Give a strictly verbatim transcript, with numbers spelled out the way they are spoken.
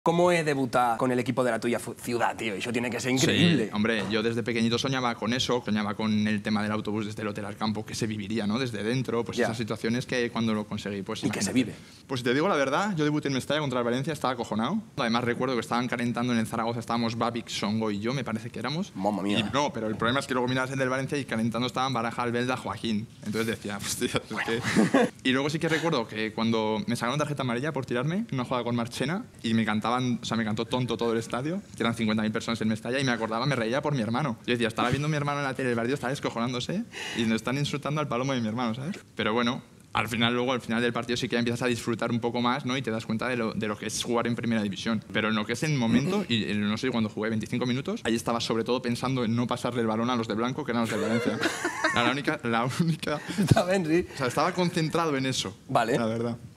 ¿Cómo es debutar con el equipo de la tuya ciudad, tío? Eso tiene que ser increíble. Sí, hombre, yo desde pequeñito soñaba con eso, soñaba con el tema del autobús desde el hotel al campo, que se viviría, ¿no? Desde dentro, pues Ya. esas situaciones que cuando lo conseguí, pues... ¿Y que se vive? Pues si te digo la verdad, yo debuté en Mestalla contra el Valencia, estaba acojonado. Además recuerdo que estaban calentando en el Zaragoza, estábamos Babik, Songo y yo, me parece que éramos. Mamma mía. Y no, pero el problema es que luego mirabas el del Valencia y calentando estaban Baraja, Albelda, Joaquín. Entonces decía, hostia, es que... Y luego sí que recuerdo que cuando me sacaron tarjeta amarilla por tirarme, en una jugada con Marchena, y me cantaban, o sea, me cantó tonto todo el estadio, que eran cincuenta mil personas en Mestalla, y me acordaba, me reía por mi hermano. Yo decía, estaba viendo a mi hermano en la tele, el partido estaba descojonándose, y nos están insultando al palomo de mi hermano, ¿sabes? Pero bueno, al final, luego, al final del partido sí que empiezas a disfrutar un poco más, ¿no? Y te das cuenta de lo, de lo que es jugar en primera división. Pero en lo que es en momento, y en, no sé, cuando jugué veinticinco minutos, ahí estaba sobre todo pensando en no pasarle el balón a los de blanco, que eran los de Valencia. Era la única... La única Está bien, sí. o sea, estaba concentrado en eso. Vale. La verdad.